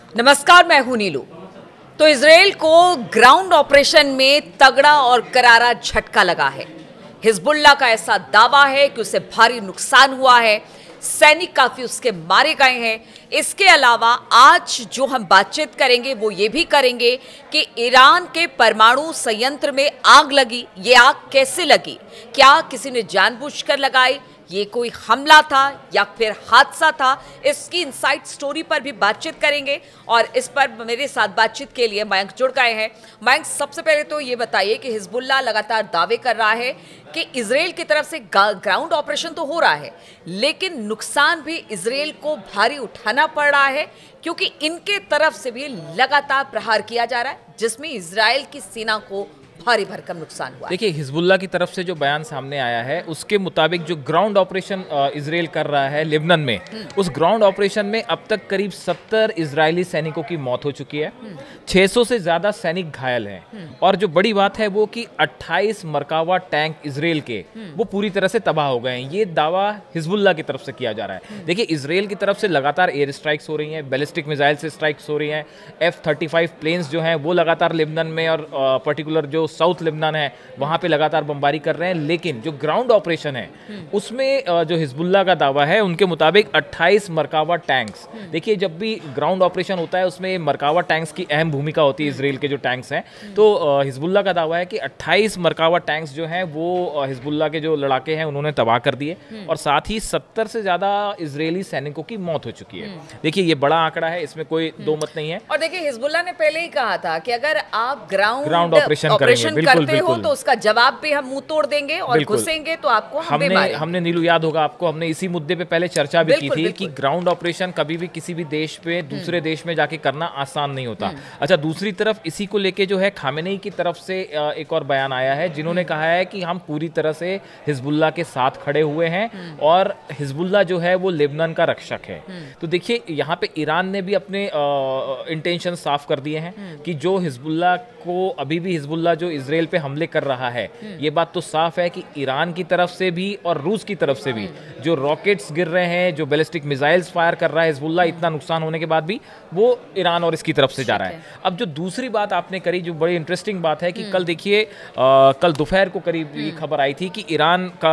नमस्कार, मैं हूं नीलू। तो इजराइल को ग्राउंड ऑपरेशन में तगड़ा और करारा झटका लगा है। हिजबुल्लाह का ऐसा दावा है कि उसे भारी नुकसान हुआ है, सैनिक काफी उसके मारे गए हैं। इसके अलावा आज जो हम बातचीत करेंगे वो ये भी करेंगे कि ईरान के परमाणु संयंत्र में आग लगी। ये आग कैसे लगी, क्या किसी ने जानबूझकर लगाई, ये कोई हमला था या फिर हादसा था, इसकी इनसाइड स्टोरी पर भी बातचीत करेंगे। और इस पर मेरे साथ बातचीत के लिए मयंक जुड़ गए हैं। मयंक, सबसे पहले तो ये बताइए कि हिजबुल्लाह लगातार दावे कर रहा है कि इजराइल की तरफ से ग्राउंड ऑपरेशन तो हो रहा है, लेकिन नुकसान भी इजराइल को भारी उठाना पड़ रहा है, क्योंकि इनके तरफ से भी लगातार प्रहार किया जा रहा है, जिसमें इजराइल की सेना को भारी भरकम नुकसान हुआ। देखिए, हिजबुल्लाह की तरफ से जो बयान सामने आया है उसके मुताबिक जो ग्राउंड ऑपरेशन इजराइल कर रहा है लेबनान में, उस ग्राउंड ऑपरेशन में अब तक करीब 70 इजरायली सैनिकों की मौत हो चुकी है, 600 से ज़्यादा सैनिक घायल हैं। और जो बड़ी बात है वो कि 28 मरकावा टैंक इजराइल के वो पूरी तरह से तबाह हो गए हैं। ये दावा हिजबुल्लाह की तरफ से किया जा रहा है। देखिए, इजराइल की तरफ से लगातार एयर स्ट्राइक्स हो रही हैं, बैलिस्टिक मिसाइल से स्ट्राइक्स हो रही हैं, F-35 प्लेन्स जो हैं वो लगातार लेबनान में और पर्टिकुलर जो साउथ लेबनान है वहां पे लगातार बमबारी कर रहे हैं। लेकिन जो ग्राउंड ऑपरेशन है उसमें जो हिजबुल्लाह का दावा है उनके मुताबिक 28 मरकावा टैंक्स, देखिए जब भी ग्राउंड ऑपरेशन होता है उसमें मरकावा टैंक्स की अहम भूमिका होती है इजराइल के जो टैंक्स हैं। तो हिजबुल्लाह का दावा है कि 28 मरकावा टैंक्स जो हैं वो हिजबुल्लाह के जो लड़ाके हैं उन्होंने तबाह कर दिए, और साथ ही 70 से ज्यादा इजरायली सैनिकों की मौत हो चुकी है। देखिए, ये बड़ा आंकड़ा है, इसमें कोई दो मत नहीं है। और देखिए, हिजबुल्लाह ने पहले ही कहा था कि अगर आप ग्राउंड ऑपरेशन करते हो तो उसका जवाब भी हम मुंह तोड़ देंगे और घुसेंगे तो आपको हमने नीलू, याद होगा आपको, हमने इसी मुद्दे पे पहले चर्चा भी की थी कि ग्राउंड ऑपरेशन कभी भी किसी भी देश पे दूसरे देश में जाके करना आसान नहीं होता। अच्छा, दूसरी तरफ इसी को लेके जो है खामेनेई की तरफ से एक और बयान आया है, जिन्होंने कहा है कि हम पूरी तरह से हिजबुल्लाह के साथ खड़े हुए हैं और हिजबुल्लाह जो है वो लेबनान का रक्षक है। तो देखिए, यहाँ पे ईरान ने भी अपने इंटेंशन साफ कर दिए हैं कि जो हिजबुल्लाह को अभी भी हिजबुल्लाह जो इजराइल पे हमले कर रहा है, ये बात तो साफ है कि ईरान की तरफ से भी और रूस की तरफ से भी जो रॉकेट्स गिर रहे हैं, जो बैलिस्टिक मिसाइल्स फायर कर रहा है हिजबुल्लाह, इतना नुकसान होने के बाद भी वो ईरान और इसकी तरफ से जा रहा है। अब जो दूसरी बात आपने करी, जो बड़ी इंटरेस्टिंग बात है कि कल देखिए, कल दोपहर को करीब ये खबर आई थी कि ईरान का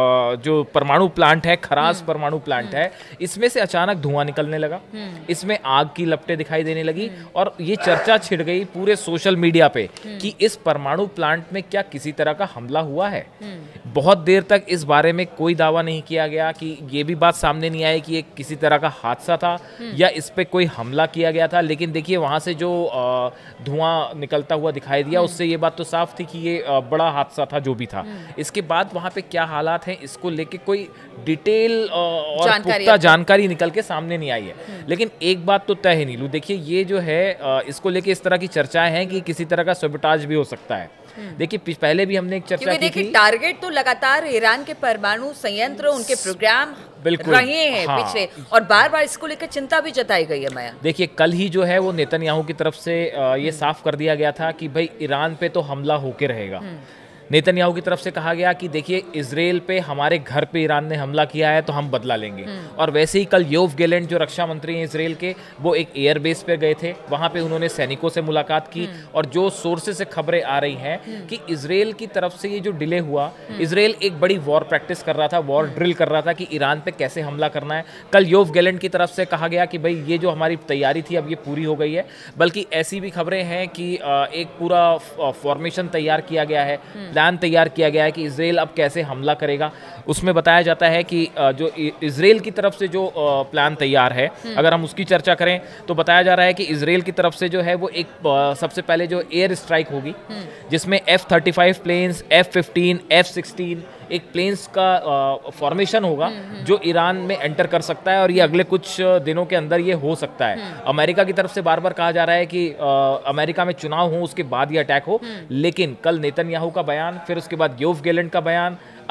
जो परमाणु प्लांट है, खराज परमाणु प्लांट है, इसमें से अचानक धुआं निकलने लगा, इसमें आग की लपटें दिखाई देने लगी, और ये चर्चा छिड़ गई पूरे सोशल मीडिया पे कि इस परमाणु प्लांट में क्या किसी तरह का हमला हुआ है। बहुत देर तक इस बारे में कोई दावा नहीं किया गया, कि ये भी बात सामने नहीं आई कि ये किसी तरह का हादसा था या इस पे कोई हमला किया गया था। लेकिन देखिए, वहां से जो धुआं निकलता हुआ दिखाई दिया, उससे ये बात तो साफ थी कि ये बड़ा हादसा था जो भी था। इसके बाद वहां पे क्या हालात हैं इसको लेके कोई डिटेल और पुख्ता जानकारी निकल के सामने नहीं आई है। लेकिन एक बात तो तय है नीलू, देखिए ये जो है इसको लेके इस तरह की चर्चाएं हैं कि किसी तरह का सैबोटाज भी हो सकता है। देखिए, पहले भी हमने एक चर्चा की थी, टारगेट तो लगातार ईरान के परमाणु संयंत्र, उनके प्रोग्राम रहे हैं पिछले, और बार बार इसको लेकर चिंता भी जताई गई है। माया, देखिए, कल ही जो है वो नेतन्याहू की तरफ से ये साफ कर दिया गया था कि भाई ईरान पे तो हमला होके रहेगा। नेतन्याहू की तरफ से कहा गया कि देखिए, इजराइल पे, हमारे घर पे ईरान ने हमला किया है तो हम बदला लेंगे। और वैसे ही कल योव गैलेंट जो रक्षा मंत्री हैं इजराइल के, वो एक एयरबेस पे गए थे, वहां पे उन्होंने सैनिकों से मुलाकात की, और जो सोर्सेस से खबरें आ रही हैं कि इजराइल की तरफ से ये जो डिले हुआ, इजराइल एक बड़ी वॉर प्रैक्टिस कर रहा था, वॉर ड्रिल कर रहा था कि ईरान पे कैसे हमला करना है। कल योव गैलेंट की तरफ से कहा गया कि भाई ये जो हमारी तैयारी थी अब ये पूरी हो गई है। बल्कि ऐसी भी खबरें हैं कि एक पूरा फॉर्मेशन तैयार किया गया है, प्लान तैयार किया गया है कि इजराइल अब कैसे हमला करेगा। उसमें बताया जाता है कि जो इजराइल की तरफ से जो प्लान तैयार है, अगर हम उसकी चर्चा करें तो बताया जा रहा है कि इजराइल की तरफ से जो है वो एक सबसे पहले जो एयर स्ट्राइक होगी, जिसमें F-35 प्लेन्स, F-15, F-16 एक प्लेन्स का फॉर्मेशन होगा जो ईरान में एंटर कर सकता है, और ये अगले कुछ दिनों के अंदर ये हो सकता है। अमेरिका की तरफ से बार बार कहा जा रहा है कि अमेरिका में चुनाव हो उसके बाद ये अटैक हो, लेकिन कल नेतन्याहू का बयान, फिर उसके बाद योव गैलेंट का बयान,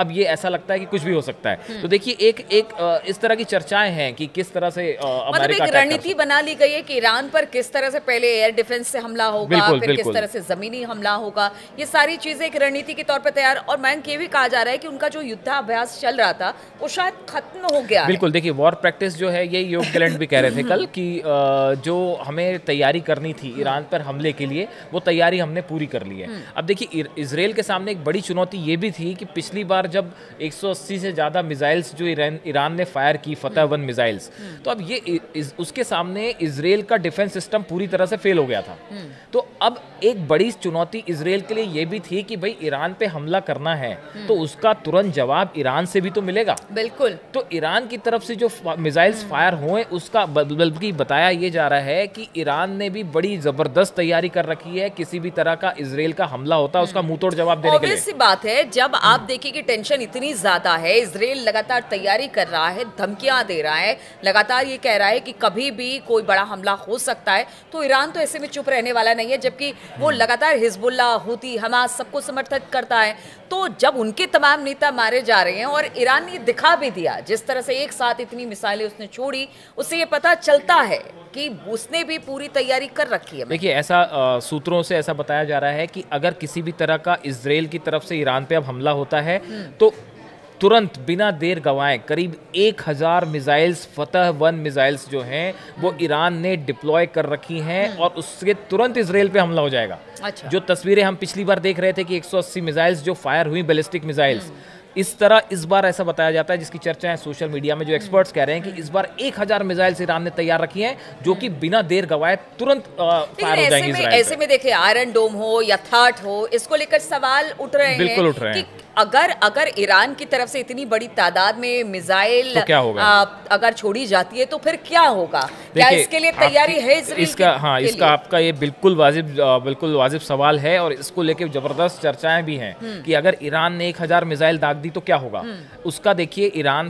अब ये ऐसा लगता है कि कुछ भी हो सकता है। तो देखिए एक इस तरह की चर्चाएं हैं कि किस तरह से मतलब एक रणनीति बना ली गई है कि ईरान पर किस तरह से पहले एयर डिफेंस से हमला होगा, फिर किस तरह से जमीनी हमला होगा, ये सारी चीजें एक रणनीति के तौर पर तैयार। और मैं ये भी कहा जा रहा है कि उनका जो युद्धाभ्यास चल रहा था वो शायद खत्म हो गया। बिल्कुल, देखिए वॉर प्रैक्टिस जो है, ये योग गैलेंट भी कह रहे थे कल कि जो हमें तैयारी करनी थी ईरान पर हमले के लिए, वो तैयारी हमने पूरी कर ली है। अब देखिए इजराइल के सामने एक बड़ी चुनौती ये भी थी कि पिछली बार जब 180 से ज़्यादा मिसाइल्स जो ईरान ने फायर की, फतह 1 मिसाइल्स, तो अब ये उसके सामने इजराइल का डिफेंस सिस्टम पूरी तरह से फेल हो गया था। तो अब एक बड़ी चुनौती इजराइल के लिए ये भी थी कि भाई ईरान पे हमला करना है तो उसका तुरंत जवाब ईरान से भी तो मिलेगा। बिल्कुल। तो ईरान की तरफ से जो मिसाइल्स फायर हुए उसका बल्कि बताया ये जा रहा है कि ईरान ने भी बड़ी जबरदस्त तैयारी कर रखी है, किसी भी तरह का इजराइल का हमला होता है उसका मुंहतोड़ जवाब देने के लिए। सी बात है, जब आप देखिए कि टेंशन इतनी ज्यादा है, इजराइल लगातार तैयारी कर रहा है, धमकियां दे रहा है, लगातार ये कह रहा है कि कभी भी कोई बड़ा हमला हो सकता है, तो ईरान तो ऐसे में चुप रहने वाला नहीं है, जबकि वो लगातार हिजबुल्ला, हुती, हमास सबको समर्थन करता है। तो जब उनके तमाम नेता मारे जा रहे हैं और ईरान ने दिखा भी दिया जिस तरह से एक साथ इतनी मिसाइलें उसने छोड़ी, उससे ये पता चलता है कि उसने भी पूरी तैयारी कर रखी है। देखिए ऐसा सूत्रों से ऐसा बताया जा रहा है कि अगर किसी भी तरह का इजराइल की तरफ से ईरान पे अब हमला होता है तो तुरंत बिना देर गंवाए करीब 1000 मिसाइल्स, फतह 1 मिसाइल्स जो हैं वो ईरान ने डिप्लॉय कर रखी हैं और उसके तुरंत इजराइल पे हमला हो जाएगा। अच्छा। जो तस्वीरें हम पिछली बार देख रहे थे कि 180 मिसाइल्स जो फायर हुई, बैलिस्टिक मिसाइल्स, इस तरह इस बार ऐसा बताया जाता है, जिसकी चर्चा है सोशल मीडिया में, जो एक्सपर्ट्स कह रहे हैं कि इस बार 1000 मिसाइल्स ईरान ने तैयार रखी हैं जो कि बिना देर गवाए तुरंत फायर हो जाएंगी इजराइल पे। ऐसे में देखिए आयरन डोम हो या थाट हो, इसको लेकर सवाल उठ रहे हैं। बिल्कुल उठ रहे हैं कि अगर ईरान की तरफ से इतनी बड़ी तादाद में मिसाइल तो क्या होगा? अगर छोड़ी जाती है तो फिर क्या होगा? क्या इसके लिए तैयारी है इजराइल? इसका आपका ये बिल्कुल वाजिब सवाल है और इसको लेके जबरदस्त चर्चाएं भी हैं कि अगर ईरान ने 1000 मिसाइल दाग दी तो क्या होगा। उसका देखिए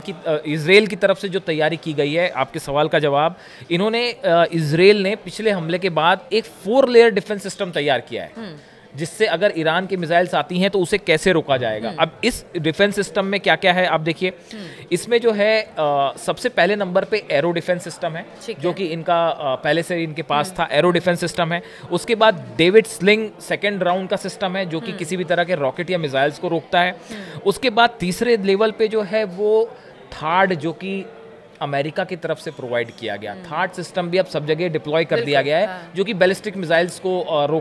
इजराइल की तरफ से जो तैयारी की गई है, आपके सवाल का जवाब, इन्होंने इजराइल ने पिछले हमले के बाद एक 4 लेयर डिफेंस सिस्टम तैयार किया है, जिससे अगर ईरान की मिसाइल्स आती हैं तो उसे कैसे रोका जाएगा। अब इस डिफेंस सिस्टम में क्या क्या है आप देखिए, इसमें जो है सबसे पहले नंबर पे एरो डिफेंस सिस्टम है, जो कि इनका पहले से इनके पास था, एरो डिफेंस सिस्टम है। उसके बाद डेविड स्लिंग सेकेंड राउंड का सिस्टम है, जो कि किसी भी तरह के रॉकेट या मिसाइल्स को रोकता है। उसके बाद तीसरे लेवल पे जो है वो थार्ड, जो कि अमेरिका की तरफ से प्रोवाइड किया गया थार्ड सिस्टम भी अब सब जगह डिप्लॉय कर दिया गया है, जो कि बैलिस्टिक मिसाइल्स को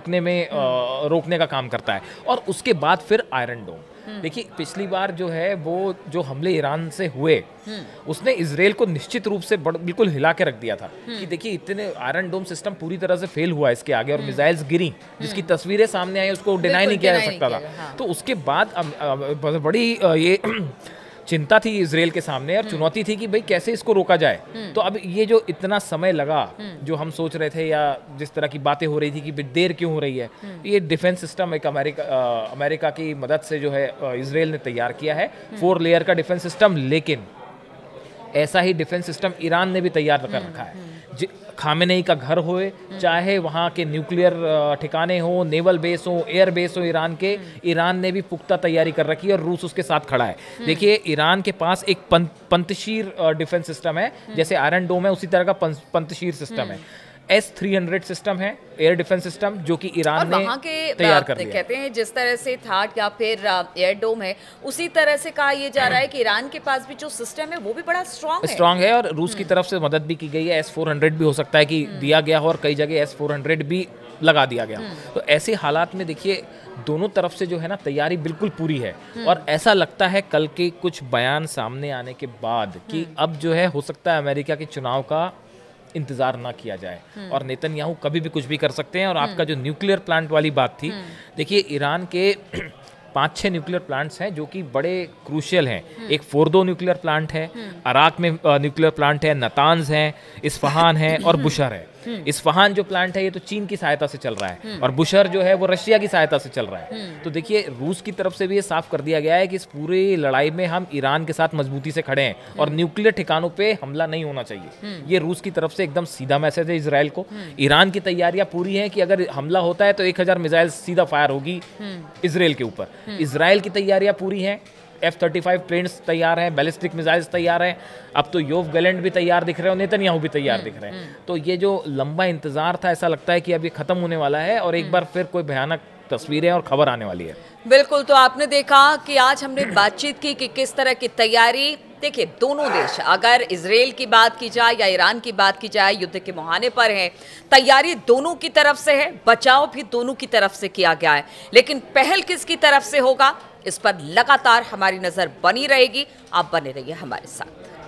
रोकने का काम करता है। और उसके बाद फिर आयरन डोम। देखिए पिछली बार जो है वो जो हमले ईरान से हुए उसने इजराइल को निश्चित रूप से बिल्कुल हिला के रख दिया था कि देखिए इतने आयरन डोम सिस्टम पूरी तरह से फेल हुआ इसके आगे और मिसाइल्स गिरी, जिसकी तस्वीरें सामने आई उसको डिनाई नहीं किया जा सकता था। तो उसके बाद बड़ी ये चिंता थी इजराइल के सामने और चुनौती थी कि भाई कैसे इसको रोका जाए। तो अब ये जो इतना समय लगा, जो हम सोच रहे थे या जिस तरह की बातें हो रही थी कि देर क्यों हो रही है, ये डिफेंस सिस्टम एक अमेरिका की मदद से जो है इजराइल ने तैयार किया है, 4 लेयर का डिफेंस सिस्टम। लेकिन ऐसा ही डिफेंस सिस्टम ईरान ने भी तैयार कर रखा है। खामेनेई का घर होए, चाहे वहाँ के न्यूक्लियर ठिकाने हो, नेवल बेस हो, एयर बेस हो ईरान के, ईरान ने भी पुख्ता तैयारी कर रखी है और रूस उसके साथ खड़ा है। देखिए ईरान के पास एक पंतशीर डिफेंस सिस्टम है, जैसे आयरन डोम है उसी तरह का पंतशीर सिस्टम है। S-300 सिस्टम है, एयर डिफेंस सिस्टम, जो कि ईरान ने तैयार कर लिया। कहते हैं जिस तरह से थाट या फिर एयर डोम है, उसी तरह से कहा यह जा रहा है कि ईरान के पास भी जो सिस्टम है वो भी बड़ा स्ट्रांग है और रूस की तरफ से मदद भी की गई है। S-400 भी हो सकता है कि दिया गया हो और कई जगह S-400 भी लगा दिया गया। तो ऐसे हालात में देखिए दोनों तरफ से जो है ना तैयारी बिल्कुल पूरी है और ऐसा लगता है कल के कुछ बयान सामने आने के बाद कि अब जो है हो सकता है अमेरिका के चुनाव का इंतजार ना किया जाए और नेतन्याहू कभी भी कुछ भी कर सकते हैं। और आपका जो न्यूक्लियर प्लांट वाली बात थी, देखिए ईरान के 5-6 न्यूक्लियर प्लांट्स हैं जो कि बड़े क्रूशियल हैं। एक फोर्दो न्यूक्लियर प्लांट है, अराक में न्यूक्लियर प्लांट है, नतांज है, इस्फहान है और बुशर है। इस्फहान जो प्लांट है ये तो चीन की सहायता से चल रहा है और बुशर जो है वो रशिया की सहायता से चल रहा है। तो देखिए रूस की तरफ से भी ये साफ कर दिया गया है कि इस पूरी लड़ाई में हम ईरान के साथ मजबूती से खड़े हैं और न्यूक्लियर ठिकानों पे हमला नहीं होना चाहिए। ये रूस की तरफ से एकदम सीधा मैसेज है इजराइल को। ईरान की तैयारियां पूरी हैं कि अगर हमला होता है तो 1000 मिसाइल सीधा फायर होगी इजराइल के ऊपर। इजराइल की तैयारियां पूरी हैं F-35 प्लेन्स तैयार हैं, बैलिस्टिक मिसाइल्स तैयार हैं, अब तो योव गैलेंट भी तैयार दिख रहे हैं और नेतन्याहू भी तैयार दिख रहे हैं। तो ये जो लंबा इंतजार था, ऐसा लगता है कि अब ये खत्म होने वाला है और एक बार फिर कोई भयानक तस्वीरें और खबर आने वाली है। बिल्कुल, तो आपने देखा कि आज हमने बातचीत की कि किस तरह की तैयारी, देखिए दोनों देश, अगर इजराइल की बात की जाए या ईरान की बात की जाए, युद्ध के मुहाने पर है, तैयारी दोनों की तरफ से है, बचाव भी दोनों की तरफ से किया गया है, लेकिन पहल किसकी तरफ से होगा इस पर लगातार हमारी नजर बनी रहेगी। आप बने रहिए हमारे साथ।